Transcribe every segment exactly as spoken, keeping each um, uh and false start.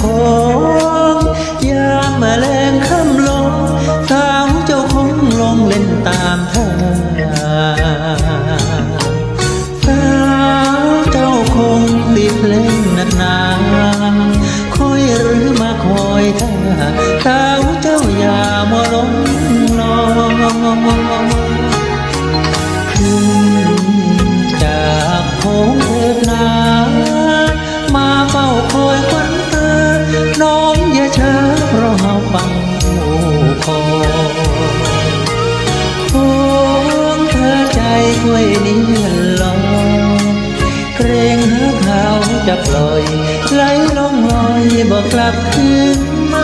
งยามแมลงค่ำลงสาวเจ้าคงลงเล่นตามทางสาวเจ้าคงติดเล่นนักหนาคอยหรือมาคอยท่าสาวเจ้าอย่ามัวหลงลองจากโค้งเถิดนามาเฝ้าคอยควันตาน้องอย่าช้าเพราะเฮาฟังคอยโค้งเธอใจค่อยนี้ลอยเกรงหาเขาจะปล่อยไหลลงลอยบอกกลับคืนมา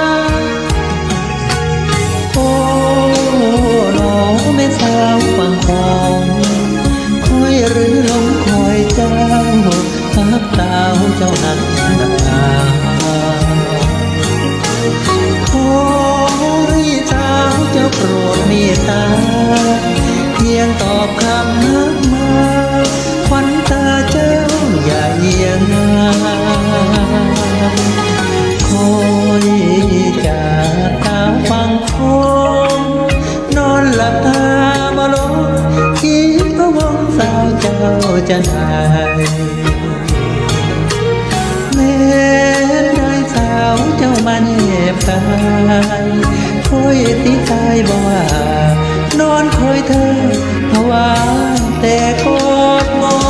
โอ้น้องไม่สาวฟังของคอยหรือลงคอยเจ้าทักดาวเจ้านักหนาขอให้สาวเจ้าโปรดเมตตาเพียงตอบคำนักมาควันตาเจ้าอย่าเอียงคอยจากตาฟังคงนอนหลับตามาลงคิดพะวงสาวเจ้าจะได้แม้ได้สาวเจ้ามันแอบกายคอยตีกายบ่ว่านอนคอยเธอภาวะแต่กอดมอง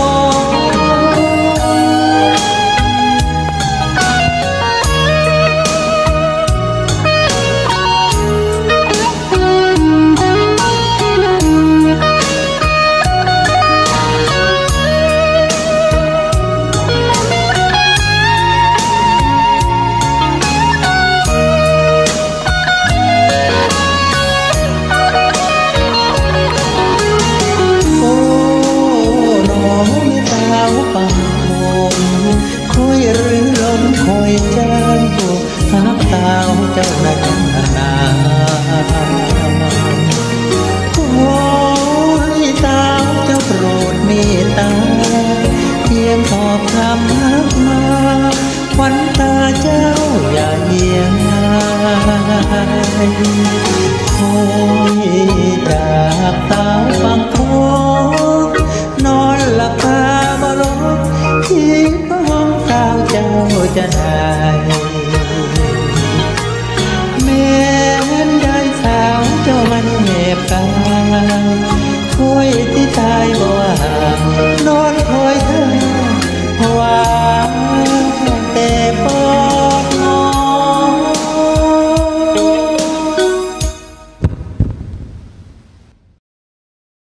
คอยหรือลมคอยเจ้าทักดาวเจ้านักหนาขอให้สาวเจ้าโปรดเมตตาเพียงตอบคำนักมาควันตาเจ้าอย่าเอียงคอยจากตาฟังคงนอนหลับตาบ่ลงคิดพะวงสาวเจ้าจะได้แม้นได้สาวเจ้ามันแหบกายคอยที่ตายบ่ว่า